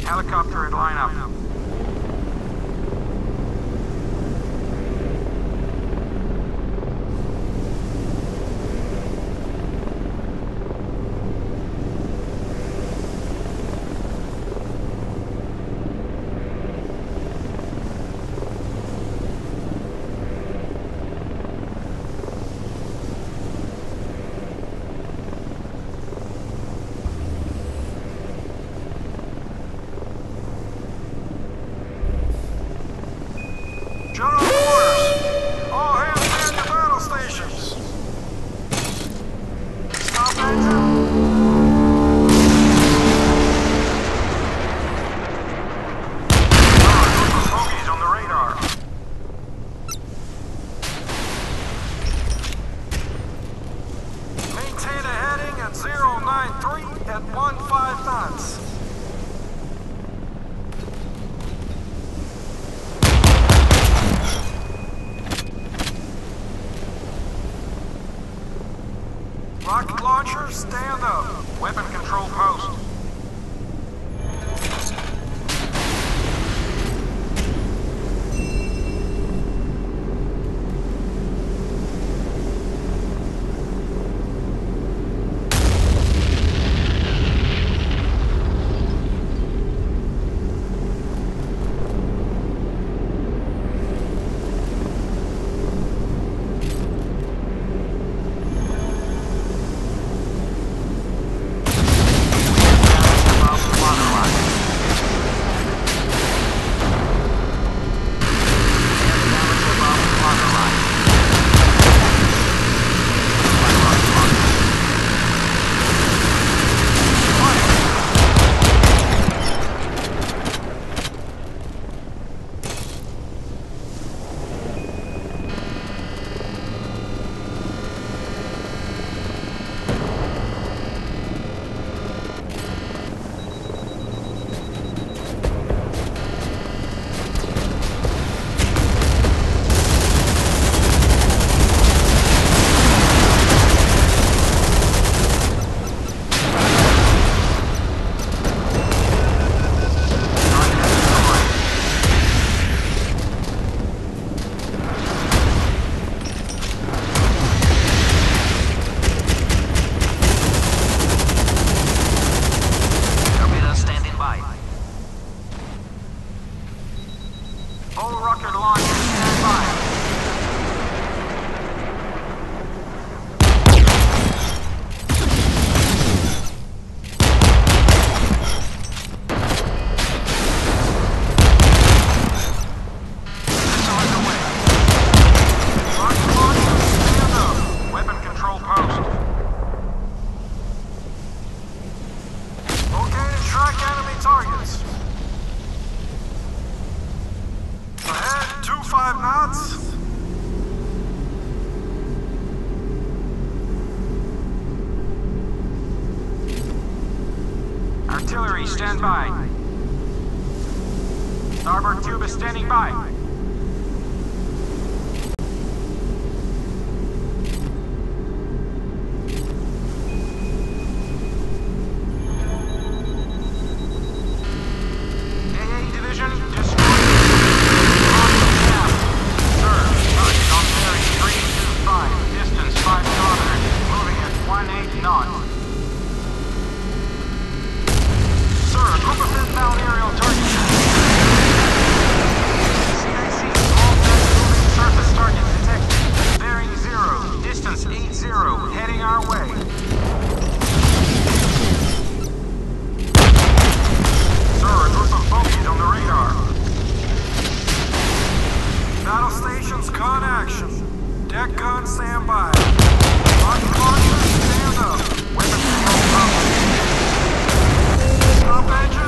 Helicopter at line up. General orders! All hands man your battle stations! Stop engine! Homies on the radar. Maintain a heading at 093 at 15 knots. Rocket launcher, stand up. Weapon control post. All rocket launchers stand by. Targets. Ahead, 25 knots. Artillery, stand by. Starboard tube is standing by. Heading our way. Sir, a group of bogies on the radar. Battle stations, con action. Deck gun, stand by. Rocket launcher, stand up. Weapon control power. Stop engine.